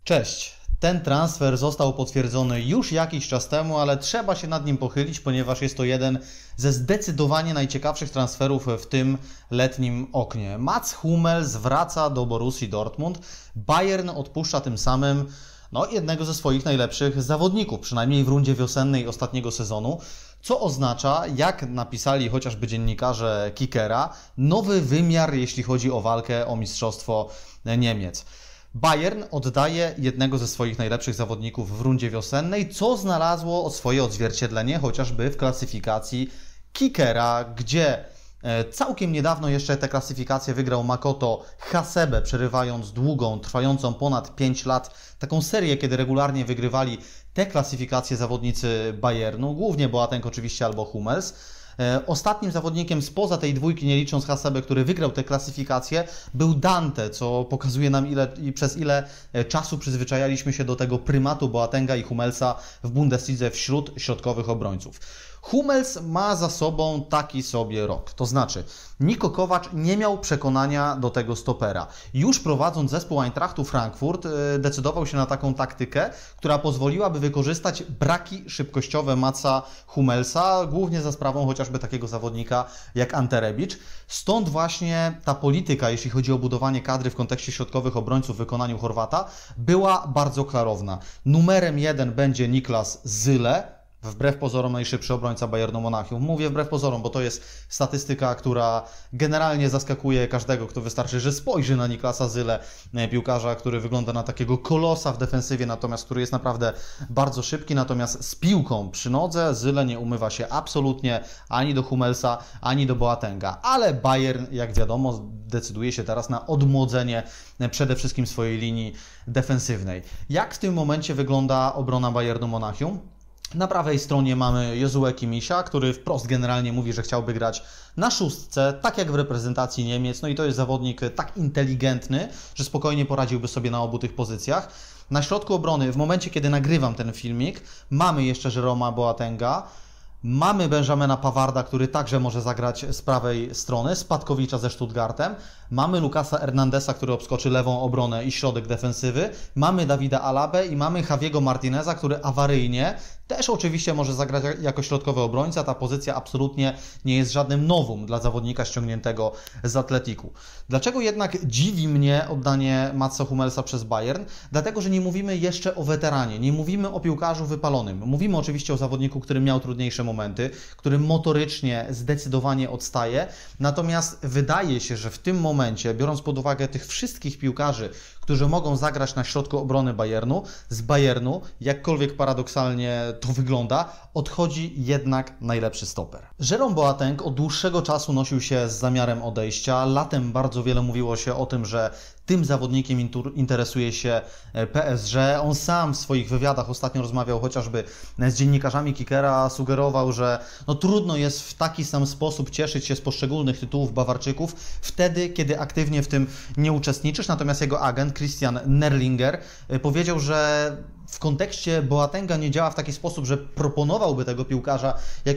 Cześć. Ten transfer został potwierdzony już jakiś czas temu, ale trzeba się nad nim pochylić, ponieważ jest to jeden ze zdecydowanie najciekawszych transferów w tym letnim oknie. Mats Hummels wraca do Borussii Dortmund. Bayern odpuszcza tym samym jednego ze swoich najlepszych zawodników, przynajmniej w rundzie wiosennej ostatniego sezonu, co oznacza, jak napisali chociażby dziennikarze Kickera, nowy wymiar, jeśli chodzi o walkę o mistrzostwo Niemiec. Bayern oddaje jednego ze swoich najlepszych zawodników w rundzie wiosennej, co znalazło swoje odzwierciedlenie chociażby w klasyfikacji Kickera, gdzie całkiem niedawno jeszcze tę klasyfikację wygrał Makoto Hasebe, przerywając długą, trwającą ponad 5 lat, taką serię, kiedy regularnie wygrywali te klasyfikacje zawodnicy Bayernu, głównie Boateng oczywiście albo Hummels. Ostatnim zawodnikiem spoza tej dwójki, nie licząc Hasebe, który wygrał tę klasyfikację, był Dante, co pokazuje nam przez ile czasu przyzwyczajaliśmy się do tego prymatu Boatenga i Hummelsa w Bundeslidze wśród środkowych obrońców. Hummels ma za sobą taki sobie rok, to znaczy Niko Kovac nie miał przekonania do tego stopera. Już prowadząc zespół Eintrachtu Frankfurt decydował się na taką taktykę, która pozwoliłaby wykorzystać braki szybkościowe Matsa Hummelsa, głównie za sprawą chociażby takiego zawodnika jak Ante Rebic. Stąd właśnie ta polityka, jeśli chodzi o budowanie kadry w kontekście środkowych obrońców w wykonaniu Chorwata, była bardzo klarowna. Numerem 1 będzie Niklas Süle, wbrew pozorom najszybszy obrońca Bayernu Monachium. Mówię wbrew pozorom, bo to jest statystyka, która generalnie zaskakuje każdego, kto wystarczy, że spojrzy na Niklasa Süle, piłkarza, który wygląda na takiego kolosa w defensywie, natomiast który jest naprawdę bardzo szybki, natomiast z piłką przy nodze Süle nie umywa się absolutnie ani do Hummelsa, ani do Boatenga. Ale Bayern, jak wiadomo, decyduje się teraz na odmłodzenie przede wszystkim swojej linii defensywnej. Jak w tym momencie wygląda obrona Bayernu Monachium? Na prawej stronie mamy Josue Kimisia, który wprost generalnie mówi, że chciałby grać na szóstce, tak jak w reprezentacji Niemiec. No i to jest zawodnik tak inteligentny, że spokojnie poradziłby sobie na obu tych pozycjach. Na środku obrony, w momencie kiedy nagrywam ten filmik, mamy jeszcze Jeroma Boatenga, mamy Benjamina Pavarda, który także może zagrać z prawej strony, Spadkowicza ze Stuttgartem, mamy Lucasa Hernandeza, który obskoczy lewą obronę i środek defensywy, mamy Davida Alabę i mamy Javiego Martineza, który awaryjnie też oczywiście może zagrać jako środkowy obrońca. Ta pozycja absolutnie nie jest żadnym nowum dla zawodnika ściągniętego z Atletiku. Dlaczego jednak dziwi mnie oddanie Matsa Hummelsa przez Bayern? Dlatego, że nie mówimy jeszcze o weteranie, nie mówimy o piłkarzu wypalonym. Mówimy oczywiście o zawodniku, który miał trudniejsze momenty, który motorycznie zdecydowanie odstaje. Natomiast wydaje się, że w tym momencie, biorąc pod uwagę tych wszystkich piłkarzy, którzy mogą zagrać na środku obrony Bayernu, z Bayernu, jakkolwiek paradoksalnie to wygląda, odchodzi jednak najlepszy stoper. Jerome Boateng od dłuższego czasu nosił się z zamiarem odejścia. Latem bardzo wiele mówiło się o tym, że tym zawodnikiem interesuje się PSG. On sam w swoich wywiadach ostatnio rozmawiał chociażby z dziennikarzami Kickera, sugerował, że trudno jest w taki sam sposób cieszyć się z poszczególnych tytułów Bawarczyków wtedy, kiedy aktywnie w tym nie uczestniczysz. Natomiast jego agent Christian Nerlinger powiedział, że w kontekście Boatenga nie działa w taki sposób, że proponowałby tego piłkarza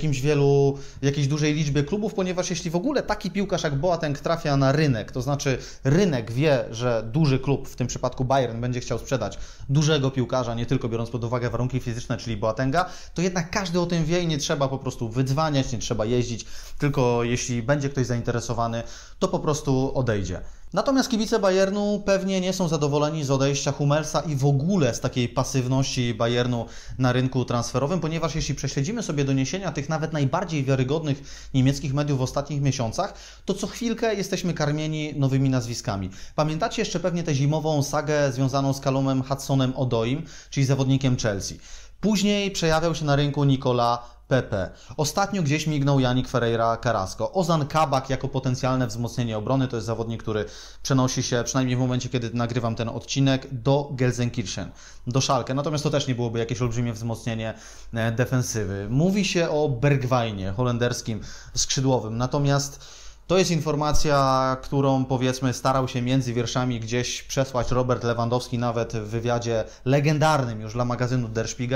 jakiejś dużej liczbie klubów, ponieważ jeśli w ogóle taki piłkarz jak Boateng trafia na rynek, to znaczy rynek wie, że duży klub, w tym przypadku Bayern, będzie chciał sprzedać dużego piłkarza, nie tylko biorąc pod uwagę warunki fizyczne, czyli Boatenga, to jednak każdy o tym wie i nie trzeba po prostu wydzwaniać, nie trzeba jeździć, tylko jeśli będzie ktoś zainteresowany, to po prostu odejdzie. Natomiast kibice Bayernu pewnie nie są zadowoleni z odejścia Hummelsa i w ogóle z takiej pasywności Bayernu na rynku transferowym, ponieważ jeśli prześledzimy sobie doniesienia tych nawet najbardziej wiarygodnych niemieckich mediów w ostatnich miesiącach, to co chwilkę jesteśmy karmieni nowymi nazwiskami. Pamiętacie jeszcze pewnie tę zimową sagę związaną z Callumem Hudsonem-Odoim, czyli zawodnikiem Chelsea. Później przejawiał się na rynku Nicola Pepe. Ostatnio gdzieś mignął Yannick Ferreira Carrasco. Ozan Kabak jako potencjalne wzmocnienie obrony, to jest zawodnik, który przenosi się, przynajmniej w momencie, kiedy nagrywam ten odcinek, do Gelsenkirchen, do Schalke. Natomiast to też nie byłoby jakieś olbrzymie wzmocnienie defensywy. Mówi się o Bergwijnie, holenderskim skrzydłowym. Natomiast to jest informacja, którą powiedzmy starał się między wierszami gdzieś przesłać Robert Lewandowski nawet w wywiadzie legendarnym już dla magazynu Der Spiegel.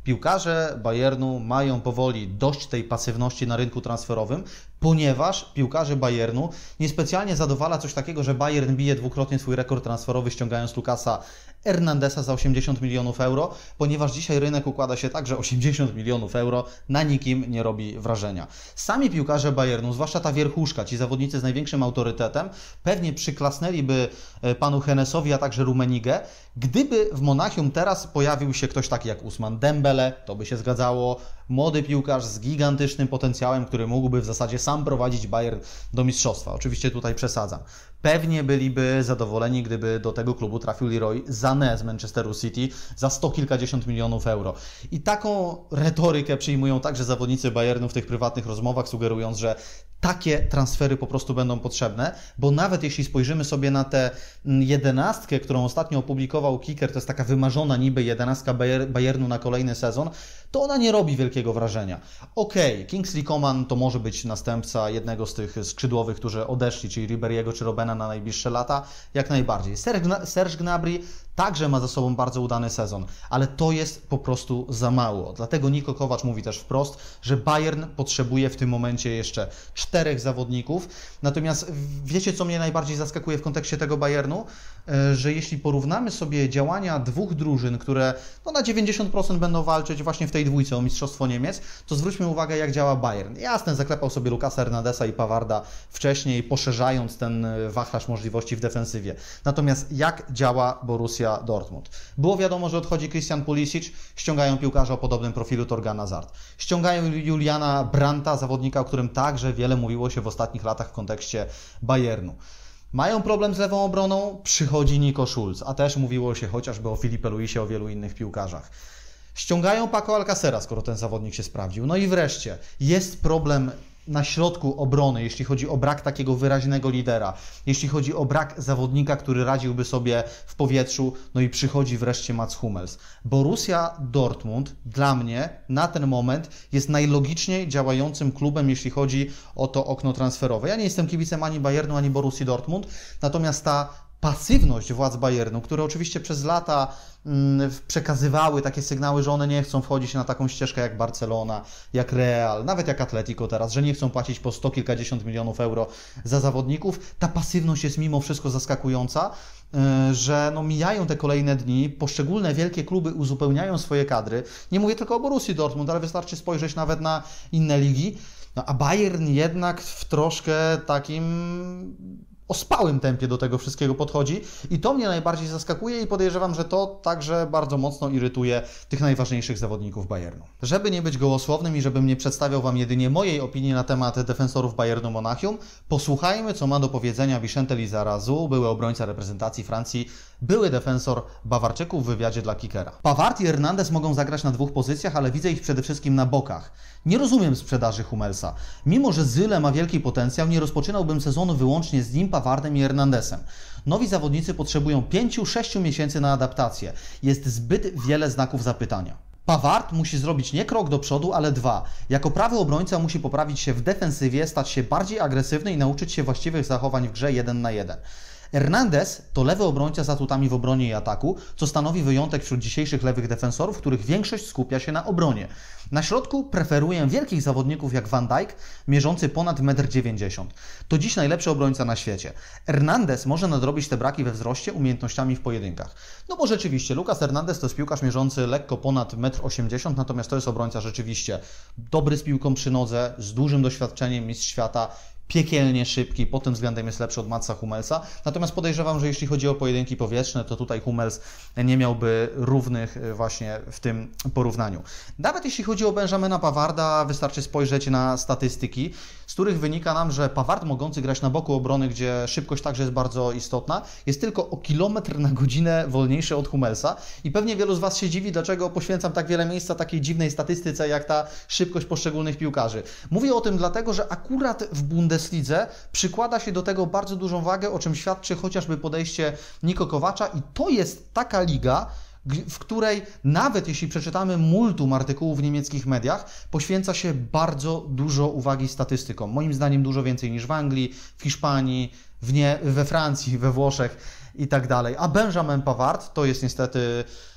Piłkarze Bayernu mają powoli dość tej pasywności na rynku transferowym, ponieważ piłkarze Bayernu niespecjalnie zadowala coś takiego, że Bayern bije dwukrotnie swój rekord transferowy, ściągając Lucasa Hernandesa za 80 milionów euro, ponieważ dzisiaj rynek układa się tak, że 80 milionów euro na nikim nie robi wrażenia. Sami piłkarze Bayernu, zwłaszcza ta wierchuszka, ci zawodnicy z największym autorytetem, pewnie przyklasnęliby panu Hennesowi, a także Rummenigge, gdyby w Monachium teraz pojawił się ktoś taki jak Ousmane Dembele, to by się zgadzało, młody piłkarz z gigantycznym potencjałem, który mógłby w zasadzie sam prowadzić Bayern do mistrzostwa. Oczywiście tutaj przesadzam. Pewnie byliby zadowoleni, gdyby do tego klubu trafił Leroy Sané z Manchesteru City za 100 kilkadziesiąt milionów euro. I taką retorykę przyjmują także zawodnicy Bayernu w tych prywatnych rozmowach, sugerując, że takie transfery po prostu będą potrzebne, bo nawet jeśli spojrzymy sobie na tę 11, którą ostatnio opublikował Kicker, to jest taka wymarzona niby 11 Bayernu na kolejny sezon, to ona nie robi wielkiego wrażenia. Okej, Kingsley Coman to może być następca jednego z tych skrzydłowych, którzy odeszli, czyli Riberiego czy Robena na najbliższe lata, jak najbardziej. Serge Gnabry także ma za sobą bardzo udany sezon, ale to jest po prostu za mało. Dlatego Niko Kovac mówi też wprost, że Bayern potrzebuje w tym momencie jeszcze 4 zawodników. Natomiast wiecie, co mnie najbardziej zaskakuje w kontekście tego Bayernu? Że jeśli porównamy sobie działania dwóch drużyn, które na 90% będą walczyć właśnie w tej dwójce o Mistrzostwo Niemiec, to zwróćmy uwagę, jak działa Bayern. Jasne, zaklepał sobie Lucasa Hernandesa i Pavarda wcześniej, poszerzając ten wachlarz możliwości w defensywie. Natomiast jak działa Borussia Dortmund? Było wiadomo, że odchodzi Christian Pulisic, ściągają piłkarza o podobnym profilu Thorgan Hazard. Ściągają Juliana Brandta, zawodnika, o którym także wiele mówiło się w ostatnich latach w kontekście Bayernu. Mają problem z lewą obroną, przychodzi Nico Schulz, a też mówiło się chociażby o Filipe Luisie, o wielu innych piłkarzach. Ściągają Paco Alcacera, skoro ten zawodnik się sprawdził. No i wreszcie jest problem na środku obrony, jeśli chodzi o brak takiego wyraźnego lidera, jeśli chodzi o brak zawodnika, który radziłby sobie w powietrzu, no i przychodzi wreszcie Mats Hummels. Borussia Dortmund dla mnie na ten moment jest najlogiczniej działającym klubem, jeśli chodzi o to okno transferowe. Ja nie jestem kibicem ani Bayernu, ani Borussii Dortmund, natomiast ta pasywność władz Bayernu, które oczywiście przez lata przekazywały takie sygnały, że one nie chcą wchodzić na taką ścieżkę jak Barcelona, jak Real, nawet jak Atletico teraz, że nie chcą płacić po 100 kilkadziesiąt milionów euro za zawodników. Ta pasywność jest mimo wszystko zaskakująca, że mijają te kolejne dni, poszczególne wielkie kluby uzupełniają swoje kadry. Nie mówię tylko o Borussii Dortmund, ale wystarczy spojrzeć nawet na inne ligi. A Bayern jednak w troszkę takim ospałym tempie do tego wszystkiego podchodzi i to mnie najbardziej zaskakuje i podejrzewam, że to także bardzo mocno irytuje tych najważniejszych zawodników Bayernu. Żeby nie być gołosłownym i żebym nie przedstawiał Wam jedynie mojej opinii na temat defensorów Bayernu Monachium, posłuchajmy, co ma do powiedzenia Vicente Lizarazu, były obrońca reprezentacji Francji, były defensor Bawarczyków w wywiadzie dla Kickera. Pavard i Hernandez mogą zagrać na dwóch pozycjach, ale widzę ich przede wszystkim na bokach. Nie rozumiem sprzedaży Hummelsa. Mimo że Zyle ma wielki potencjał, nie rozpoczynałbym sezonu wyłącznie z nim, Pavardem i Hernandesem. Nowi zawodnicy potrzebują 5-6 miesięcy na adaptację. Jest zbyt wiele znaków zapytania. Pavard musi zrobić nie krok do przodu, ale 2. Jako prawy obrońca musi poprawić się w defensywie, stać się bardziej agresywny i nauczyć się właściwych zachowań w grze 1 na 1. Hernandez to lewy obrońca z atutami w obronie i ataku, co stanowi wyjątek wśród dzisiejszych lewych defensorów, których większość skupia się na obronie. Na środku preferuję wielkich zawodników jak Van Dijk, mierzący ponad 1,90 m. To dziś najlepszy obrońca na świecie. Hernandez może nadrobić te braki we wzroście umiejętnościami w pojedynkach. No bo rzeczywiście, Lucas Hernandez to jest piłkarz mierzący lekko ponad 1,80 m, natomiast to jest obrońca rzeczywiście dobry z piłką przy nodze, z dużym doświadczeniem, mistrz świata, piekielnie szybki, pod tym względem jest lepszy od Matsa Hummelsa. Natomiast podejrzewam, że jeśli chodzi o pojedynki powietrzne, to tutaj Hummels nie miałby równych właśnie w tym porównaniu. Nawet jeśli chodzi o Benjamina Pavarda, wystarczy spojrzeć na statystyki, z których wynika nam, że Pavard mogący grać na boku obrony, gdzie szybkość także jest bardzo istotna, jest tylko o kilometr na godzinę wolniejszy od Hummelsa i pewnie wielu z Was się dziwi, dlaczego poświęcam tak wiele miejsca takiej dziwnej statystyce, jak ta szybkość poszczególnych piłkarzy. Mówię o tym dlatego, że akurat w Bundeslidze przykłada się do tego bardzo dużą wagę, o czym świadczy chociażby podejście Niko Kovacza i to jest taka liga, w której nawet jeśli przeczytamy multum artykułów w niemieckich mediach, poświęca się bardzo dużo uwagi statystykom. Moim zdaniem dużo więcej niż w Anglii, w Hiszpanii, we Francji, we Włoszech i tak dalej. A Benjamin Pavard to jest niestety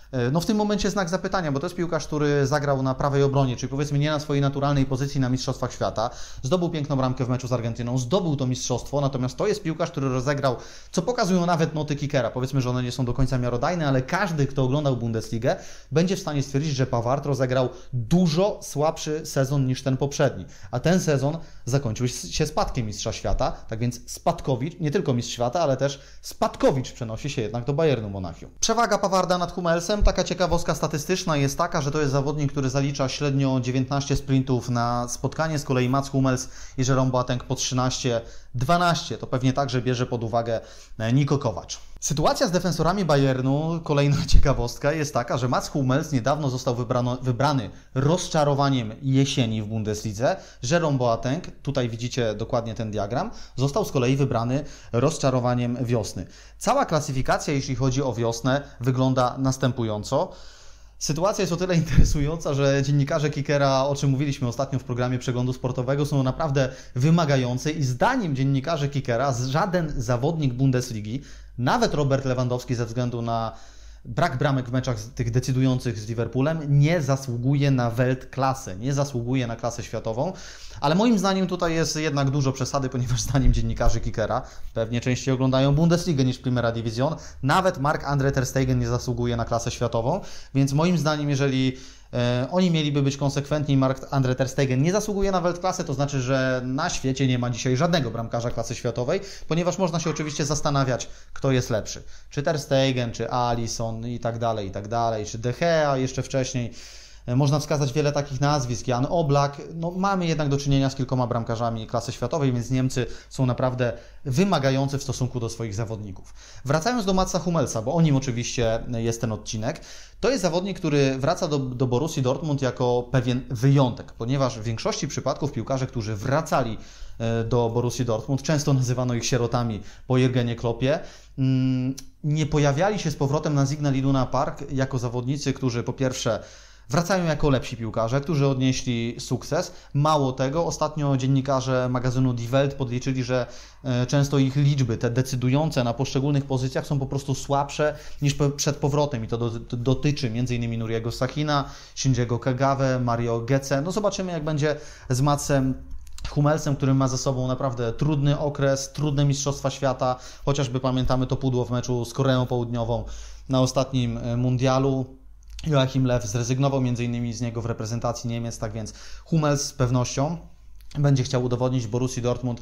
No w tym momencie znak zapytania, bo to jest piłkarz, który zagrał na prawej obronie, czyli powiedzmy nie na swojej naturalnej pozycji na Mistrzostwach Świata. Zdobył piękną bramkę w meczu z Argentyną, zdobył to mistrzostwo, natomiast to jest piłkarz, który rozegrał, co pokazują nawet noty kickera. Powiedzmy, że one nie są do końca miarodajne, ale każdy, kto oglądał Bundesligę, będzie w stanie stwierdzić, że Pavard rozegrał dużo słabszy sezon niż ten poprzedni. A ten sezon zakończył się spadkiem Mistrza Świata, tak więc Spadkowicz, nie tylko Mistrz Świata, ale też Spadkowicz przenosi się jednak do Bayernu Monachium. Przewaga Pavarda nad Hummelsem, taka ciekawostka statystyczna jest taka, że to jest zawodnik, który zalicza średnio 19 sprintów na spotkanie, z kolei Mats Hummels i Jerome Boateng po 13-12. To pewnie także bierze pod uwagę Niko Kovac. Sytuacja z defensorami Bayernu, kolejna ciekawostka, jest taka, że Mats Hummels niedawno został wybrany rozczarowaniem jesieni w Bundeslidze. Jerome Boateng, tutaj widzicie dokładnie ten diagram, został z kolei wybrany rozczarowaniem wiosny. Cała klasyfikacja, jeśli chodzi o wiosnę, wygląda następująco. Sytuacja jest o tyle interesująca, że dziennikarze Kickera, o czym mówiliśmy ostatnio w programie Przeglądu Sportowego, są naprawdę wymagający i zdaniem dziennikarzy Kickera żaden zawodnik Bundesligi, nawet Robert Lewandowski ze względu na brak bramek w meczach tych decydujących z Liverpoolem, nie zasługuje na Weltklasę, nie zasługuje na klasę światową, ale moim zdaniem tutaj jest jednak dużo przesady, ponieważ zdaniem dziennikarzy Kickera pewnie częściej oglądają Bundesligę niż Primera Division, nawet Marc-André ter Stegen nie zasługuje na klasę światową, więc moim zdaniem, jeżeli oni mieliby być konsekwentni, Marc-André ter Stegen nie zasługuje na Weltklasę, to znaczy, że na świecie nie ma dzisiaj żadnego bramkarza klasy światowej, ponieważ można się oczywiście zastanawiać, kto jest lepszy. Czy ter Stegen, czy Alisson i tak dalej, czy De Gea jeszcze wcześniej. Można wskazać wiele takich nazwisk, Jan Oblak. No, mamy jednak do czynienia z kilkoma bramkarzami klasy światowej, więc Niemcy są naprawdę wymagający w stosunku do swoich zawodników. Wracając do Matsa Hummelsa, bo o nim oczywiście jest ten odcinek, to jest zawodnik, który wraca do Borussii Dortmund jako pewien wyjątek, ponieważ w większości przypadków piłkarze, którzy wracali do Borussii Dortmund, często nazywano ich sierotami po Jurgenie Kloppie, nie pojawiali się z powrotem na Signal Iduna Park jako zawodnicy, którzy po pierwsze wracają jako lepsi piłkarze, którzy odnieśli sukces. Mało tego, ostatnio dziennikarze magazynu Die Welt podliczyli, że często ich liczby, te decydujące na poszczególnych pozycjach, są po prostu słabsze niż przed powrotem i to dotyczy m.in. Nuriego Sachina, Shinjiego Kagawe, Mario Götze. No zobaczymy, jak będzie z Matsem Hummelsem, który ma za sobą naprawdę trudny okres, trudne Mistrzostwa Świata, chociażby pamiętamy to pudło w meczu z Koreą Południową na ostatnim mundialu. Joachim Löw zrezygnował m.in. z niego w reprezentacji Niemiec, tak więc Hummels z pewnością będzie chciał udowodnić Borussii Dortmund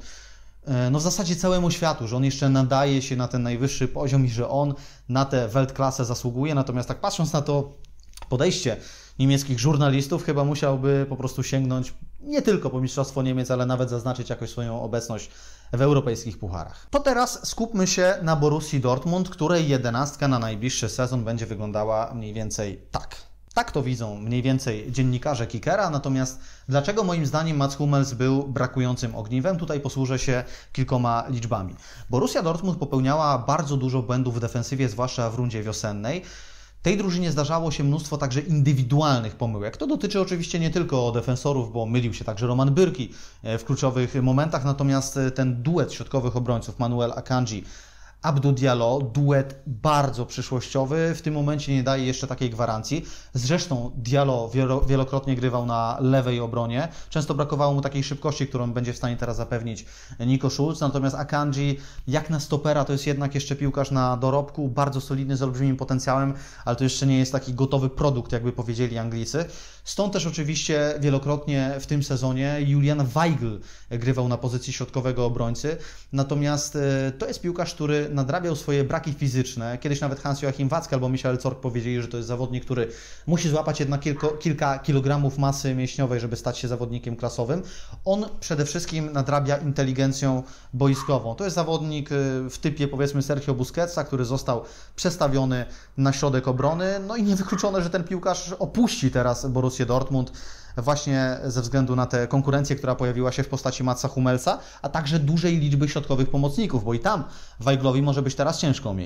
w zasadzie całemu światu, że on jeszcze nadaje się na ten najwyższy poziom i że on na tę Weltklasę zasługuje. Natomiast tak patrząc na to podejście niemieckich żurnalistów, chyba musiałby po prostu sięgnąć nie tylko po Mistrzostwo Niemiec, ale nawet zaznaczyć jakoś swoją obecność w europejskich pucharach. To teraz skupmy się na Borussii Dortmund, której 11 na najbliższy sezon będzie wyglądała mniej więcej tak. Tak to widzą mniej więcej dziennikarze Kickera, natomiast dlaczego moim zdaniem Mats Hummels był brakującym ogniwem? Tutaj posłużę się kilkoma liczbami. Borussia Dortmund popełniała bardzo dużo błędów w defensywie, zwłaszcza w rundzie wiosennej. Tej drużynie zdarzało się mnóstwo także indywidualnych pomyłek. To dotyczy oczywiście nie tylko defensorów, bo mylił się także Roman Bürki w kluczowych momentach, natomiast ten duet środkowych obrońców Manuel Akanji, Abdou Diallo, duet bardzo przyszłościowy, w tym momencie nie daje jeszcze takiej gwarancji. Zresztą Diallo wielokrotnie grywał na lewej obronie. Często brakowało mu takiej szybkości, którą będzie w stanie teraz zapewnić Nico Schulz. Natomiast Akanji jak na stopera to jest jednak jeszcze piłkarz na dorobku, bardzo solidny, z olbrzymim potencjałem, ale to jeszcze nie jest taki gotowy produkt, jakby powiedzieli Anglicy. Stąd też oczywiście wielokrotnie w tym sezonie Julian Weigl grywał na pozycji środkowego obrońcy. Natomiast to jest piłkarz, który nadrabiał swoje braki fizyczne. Kiedyś nawet Hans-Joachim Watzke albo Michael Zorc powiedzieli, że to jest zawodnik, który musi złapać jednak kilka kilogramów masy mięśniowej, żeby stać się zawodnikiem klasowym. On przede wszystkim nadrabia inteligencją boiskową. To jest zawodnik w typie powiedzmy Sergio Busquetsa, który został przestawiony na środek obrony. No i niewykluczone, że ten piłkarz opuści teraz Borussię Dortmund właśnie ze względu na tę konkurencję, która pojawiła się w postaci Matsa Hummelsa, a także dużej liczby środkowych pomocników, bo i tam Weiglowi może być teraz ciężko o miejsce.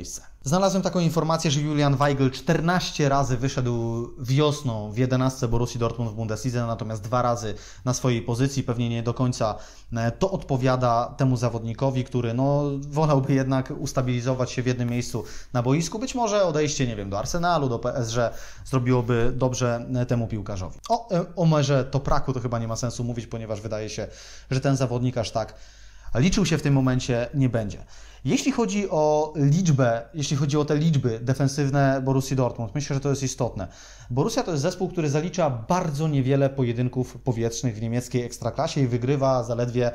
Znalazłem taką informację, że Julian Weigl 14 razy wyszedł wiosną w 11 Borussii Dortmund w Bundeslidze, natomiast 2 razy na swojej pozycji. Pewnie nie do końca to odpowiada temu zawodnikowi, który wolałby jednak ustabilizować się w jednym miejscu na boisku. Być może odejście, nie wiem, do Arsenalu, do PSG zrobiłoby dobrze temu piłkarzowi. O merze Topraku to chyba nie ma sensu mówić, ponieważ wydaje się, że ten zawodnik aż tak liczył się w tym momencie nie będzie. Jeśli chodzi o te liczby defensywne Borussii Dortmund, myślę, że to jest istotne. Borussia to jest zespół, który zalicza bardzo niewiele pojedynków powietrznych w niemieckiej ekstraklasie i wygrywa zaledwie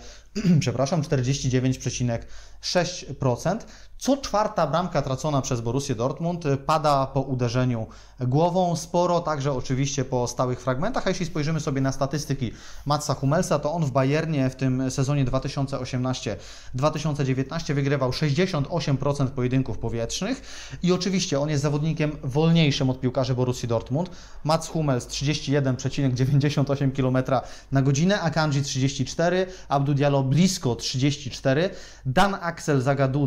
49,6%. Co 4. bramka tracona przez Borussię Dortmund pada po uderzeniu głową, sporo także oczywiście po stałych fragmentach, a jeśli spojrzymy sobie na statystyki Matsa Hummelsa, to on w Bayernie w tym sezonie 2018-2019 wygrywał 68% pojedynków powietrznych i oczywiście on jest zawodnikiem wolniejszym od piłkarzy Borussii Dortmund. Mats Hummels 31,98 km/h, Akanji 34, Abdou Diallo blisko 34, Dan Axel Zagadou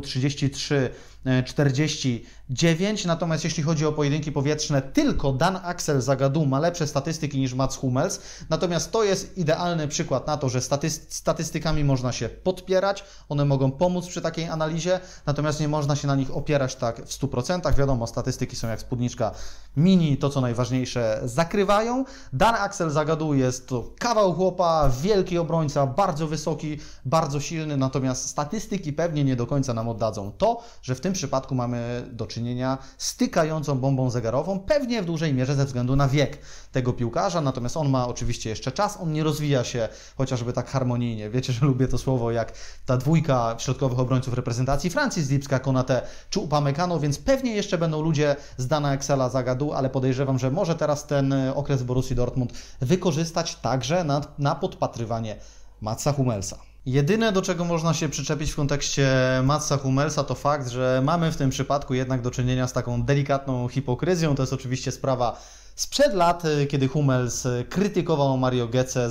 33,49, natomiast jeśli chodzi o pojedynki powietrzne, tylko Dan Axel Zagadou ma lepsze statystyki niż Mats Hummels, natomiast to jest idealny przykład na to, że statystykami można się podpierać, one mogą pomóc przy takiej analizie, natomiast nie można się na nich opierać tak w 100%. Wiadomo, statystyki są jak spódniczka mini, to co najważniejsze zakrywają. Dan Axel Zagadou jest to kawał chłopa, wielki obrońca, bardzo wysoki, bardzo silny, natomiast statystyki pewnie nie do końca nam oddadzą to, że w tym przypadku mamy do czynienia z tykającą bombą zegarową, pewnie w dużej mierze ze względu na wiek tego piłkarza, natomiast on ma oczywiście jeszcze czas, on nie rozwija się chociażby tak harmonijnie. Wiecie, że lubię to słowo, jak ta dwójka środkowych obrońców reprezentacji Francji, Zlipska, Konate czy Upamecano, więc pewnie jeszcze będą ludzie z Dana Axela Zagadou, ale podejrzewam, że może teraz ten okres Borussii Dortmund wykorzystać także na podpatrywanie Matsa Hummelsa. Jedyne, do czego można się przyczepić w kontekście Matsa Hummelsa, to fakt, że mamy w tym przypadku jednak do czynienia z taką delikatną hipokryzją. To jest oczywiście sprawa sprzed lat, kiedy Hummels krytykował Mario Götze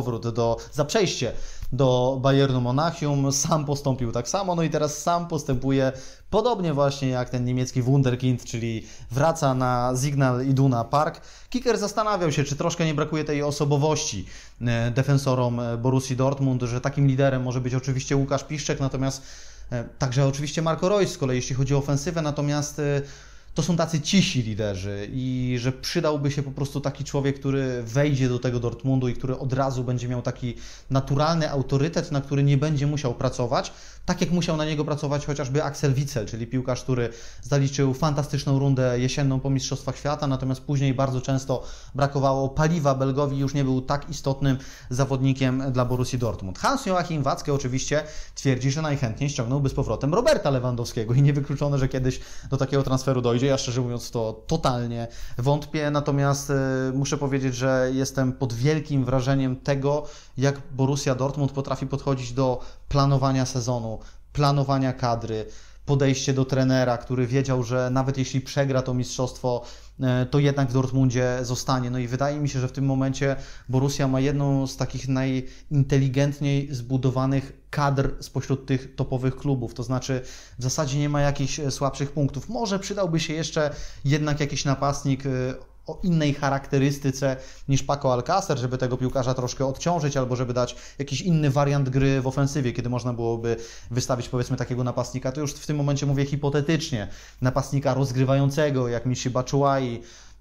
za przejście do Bayernu Monachium, sam postąpił tak samo, i teraz sam postępuje podobnie właśnie jak ten niemiecki wunderkind, czyli wraca na Signal Iduna Park. Kicker zastanawiał się, czy troszkę nie brakuje tej osobowości defensorom Borussii Dortmund, że takim liderem może być oczywiście Łukasz Piszczek, natomiast także oczywiście Marco Reus z kolei, jeśli chodzi o ofensywę, natomiast to są tacy cisi liderzy i że przydałby się po prostu taki człowiek, który wejdzie do tego Dortmundu i który od razu będzie miał taki naturalny autorytet, na który nie będzie musiał pracować, tak jak musiał na niego pracować chociażby Axel Witsel, czyli piłkarz, który zaliczył fantastyczną rundę jesienną po Mistrzostwach Świata, natomiast później bardzo często brakowało paliwa, Belgowi już nie był tak istotnym zawodnikiem dla Borussii Dortmund. Hans-Joachim Watzke oczywiście twierdzi, że najchętniej ściągnąłby z powrotem Roberta Lewandowskiego i niewykluczone, że kiedyś do takiego transferu dojdzie. Ja szczerze mówiąc to totalnie wątpię, natomiast muszę powiedzieć, że jestem pod wielkim wrażeniem tego, jak Borussia Dortmund potrafi podchodzić do planowania sezonu, planowania kadry, podejście do trenera, który wiedział, że nawet jeśli przegra to mistrzostwo, to jednak w Dortmundzie zostanie. I wydaje mi się, że w tym momencie Borussia ma jedną z takich najinteligentniej zbudowanych kadr spośród tych topowych klubów. To znaczy w zasadzie nie ma jakichś słabszych punktów. Może przydałby się jeszcze jednak jakiś napastnik o innej charakterystyce niż Paco Alcácer, żeby tego piłkarza troszkę odciążyć, albo żeby dać jakiś inny wariant gry w ofensywie, kiedy można byłoby wystawić powiedzmy takiego napastnika, to już w tym momencie mówię hipotetycznie, napastnika rozgrywającego jak Michy Batshuayi,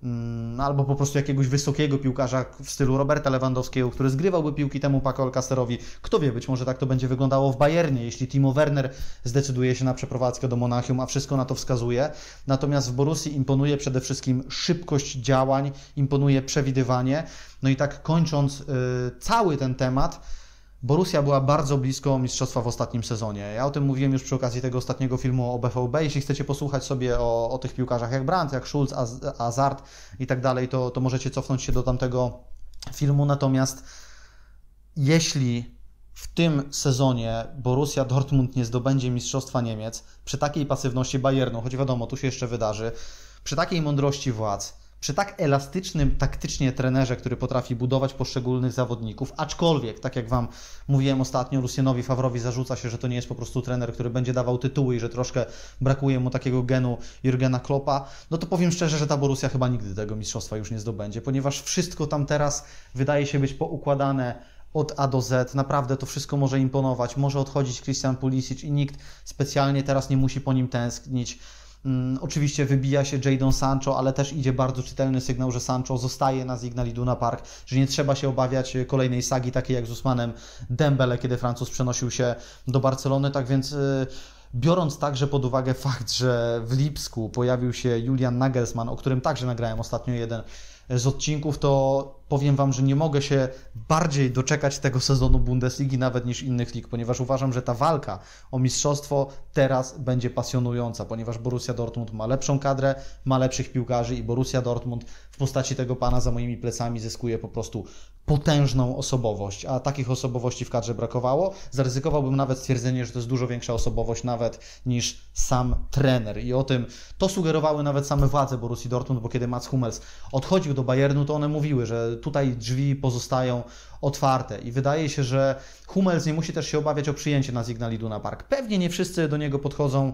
albo po prostu jakiegoś wysokiego piłkarza w stylu Roberta Lewandowskiego, który zgrywałby piłki temu Paco Alcácerowi. Kto wie, być może tak to będzie wyglądało w Bayernie, jeśli Timo Werner zdecyduje się na przeprowadzkę do Monachium, a wszystko na to wskazuje. Natomiast w Borussii imponuje przede wszystkim szybkość działań, imponuje przewidywanie. I tak kończąc cały ten temat, Borussia była bardzo blisko mistrzostwa w ostatnim sezonie. Ja o tym mówiłem już przy okazji tego ostatniego filmu o BVB. Jeśli chcecie posłuchać sobie o tych piłkarzach jak Brandt, jak Schulz, Hazard i tak dalej, to możecie cofnąć się do tamtego filmu. Natomiast jeśli w tym sezonie Borussia Dortmund nie zdobędzie mistrzostwa Niemiec, przy takiej pasywności Bayernu, choć wiadomo, tu się jeszcze wydarzy, przy takiej mądrości władz, przy tak elastycznym taktycznie trenerze, który potrafi budować poszczególnych zawodników, aczkolwiek, tak jak Wam mówiłem ostatnio, Lucjanowi Favrowi zarzuca się, że to nie jest po prostu trener, który będzie dawał tytuły i że troszkę brakuje mu takiego genu Jurgena Kloppa, no to powiem szczerze, że ta Borussia chyba nigdy tego mistrzostwa już nie zdobędzie, ponieważ wszystko tam teraz wydaje się być poukładane od A do Z, naprawdę to wszystko może imponować, może odchodzić Christian Pulisic i nikt specjalnie teraz nie musi po nim tęsknić. Oczywiście wybija się Jadon Sancho, ale też idzie bardzo czytelny sygnał, że Sancho zostaje na Signal Iduna Park, że nie trzeba się obawiać kolejnej sagi, takiej jak z Ousmanem Dembele, kiedy Francuz przenosił się do Barcelony, tak więc biorąc także pod uwagę fakt, że w Lipsku pojawił się Julian Nagelsmann, o którym także nagrałem ostatnio jeden z odcinków, to powiem Wam, że nie mogę się bardziej doczekać tego sezonu Bundesligi nawet niż innych lig, ponieważ uważam, że ta walka o mistrzostwo teraz będzie pasjonująca, ponieważ Borussia Dortmund ma lepszą kadrę, ma lepszych piłkarzy i Borussia Dortmund w postaci tego pana za moimi plecami zyskuje po prostu potężną osobowość, a takich osobowości w kadrze brakowało. Zaryzykowałbym nawet stwierdzenie, że to jest dużo większa osobowość nawet niż sam trener i o tym to sugerowały nawet same władze Borussii Dortmund, bo kiedy Mats Hummels odchodził do Bayernu, to one mówiły, że tutaj drzwi pozostają otwarte i wydaje się, że Hummels nie musi też się obawiać o przyjęcie na Signal Iduna Park. Pewnie nie wszyscy do niego podchodzą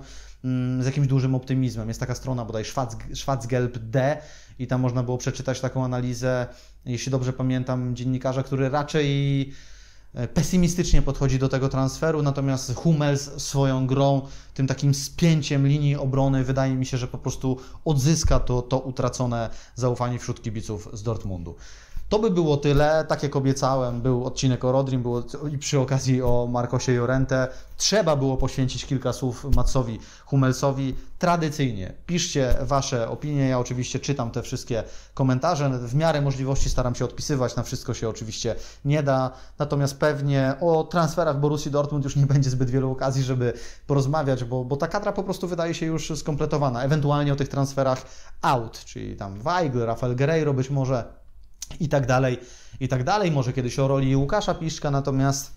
z jakimś dużym optymizmem. Jest taka strona bodaj Schwarzgelb D i tam można było przeczytać taką analizę, jeśli dobrze pamiętam, dziennikarza, który raczej pesymistycznie podchodzi do tego transferu, natomiast Hummels swoją grą, tym takim spięciem linii obrony, wydaje mi się, że po prostu odzyska to utracone zaufanie wśród kibiców z Dortmundu. To by było tyle. Tak jak obiecałem, był odcinek o Rodrim, było i przy okazji o Marcosie Llorente. Trzeba było poświęcić kilka słów Matsowi Hummelsowi. Tradycyjnie piszcie Wasze opinie. Ja oczywiście czytam te wszystkie komentarze. W miarę możliwości staram się odpisywać. Na wszystko się oczywiście nie da. Natomiast pewnie o transferach Borussii Dortmund już nie będzie zbyt wielu okazji, żeby porozmawiać, bo ta kadra po prostu wydaje się już skompletowana. Ewentualnie o tych transferach out, czyli tam Weigl, Rafael Guerreiro być może. I tak dalej, i tak dalej. Może kiedyś o roli Łukasza Piszczka, natomiast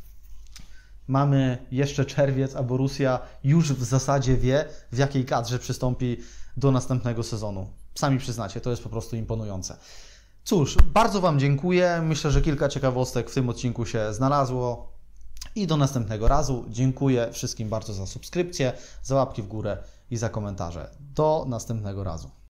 mamy jeszcze czerwiec, a Borussia już w zasadzie wie, w jakiej kadrze przystąpi do następnego sezonu. Sami przyznacie, to jest po prostu imponujące. Cóż, bardzo Wam dziękuję. Myślę, że kilka ciekawostek w tym odcinku się znalazło. I do następnego razu. Dziękuję wszystkim bardzo za subskrypcję, za łapki w górę i za komentarze. Do następnego razu.